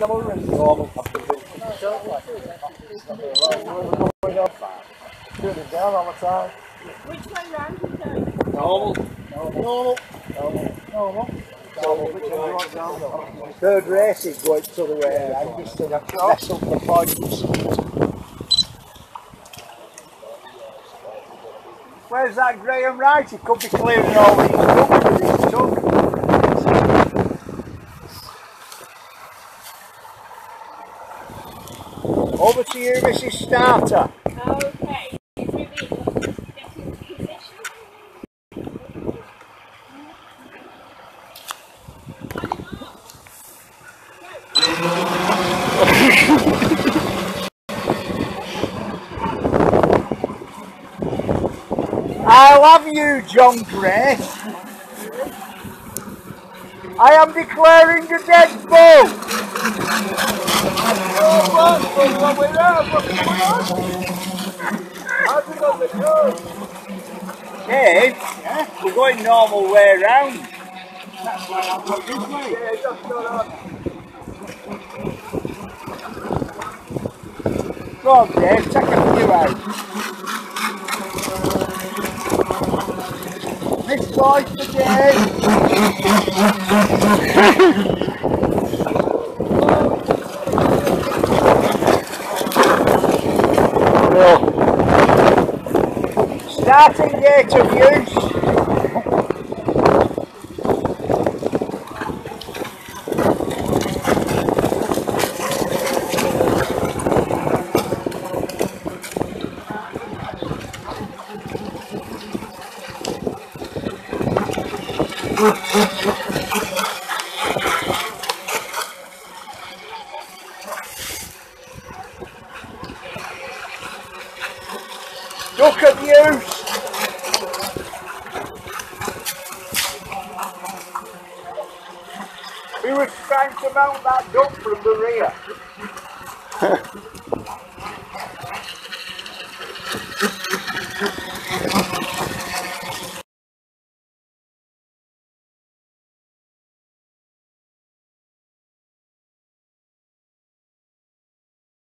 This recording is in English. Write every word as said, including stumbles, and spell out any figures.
normal. Turning down all the time. Which way round is it? Normal. Normal. Normal. Normal. Normal. Which one do you want down? Third race is going to the way. I'm just to mess up the points. Where's that Graham Wright? He could be clearing all these numbers with his tongue. Over to you, Missus Starter. Okay. Maybe get into position. I love you, John Gray. I am declaring a dead bull. Dave, yeah? We're going normal way round. That's why I'll go this way. Yeah, just go on. Go on, Dave, take a few out. This boy's for Dave. Starting gate of use. Duck of use. He was trying to mount that duck from the rear.